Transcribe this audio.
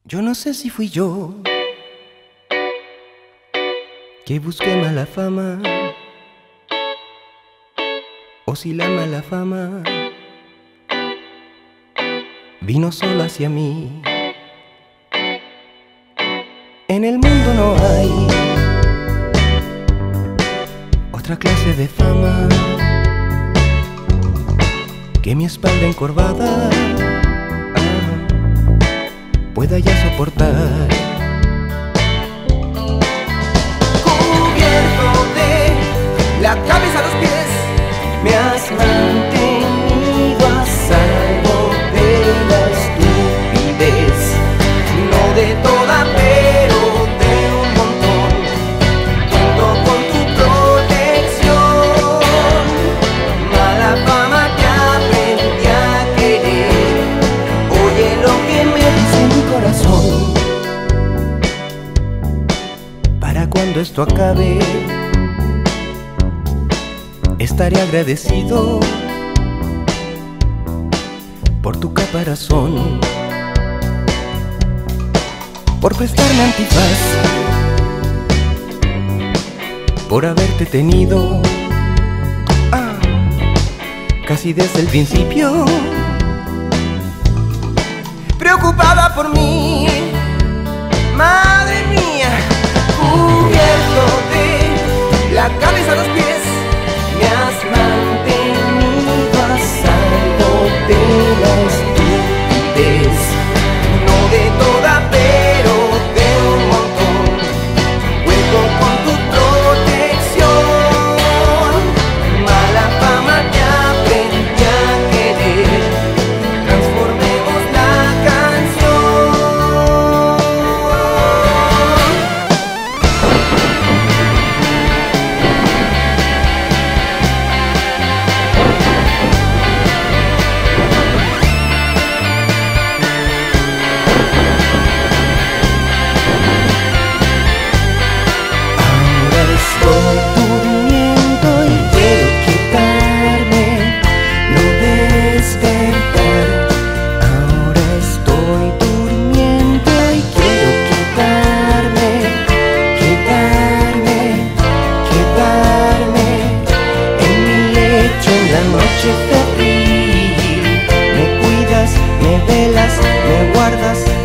Yo no sé si fui yo que busqué mala fama o si la mala fama vino sola hacia mí. En el mundo no hay otra clase de fama que mi espalda encorvada pueda ya soportar. Cubierto de la cabeza a los pies, me has mantenido a salvo de la estupidez, no de toda, pero de un montón. Cuento con tu protección, mala fama que aprendí a querer. Oye lo que me dice mi corazón, para cuando esto acabe estaré agradecido por tu caparazón, por prestarme antifaz, por haberte tenido casi desde el principio, preocupada por mí, madre mía, cubierto de la cabeza a los pies. Me has mantenido a salvo de la estupidez, no de toda, pero de un montón. Cuento con tu protección, mala fama que aprendí a querer. Transformemos la febril, me cuidas, me velas, me guardas.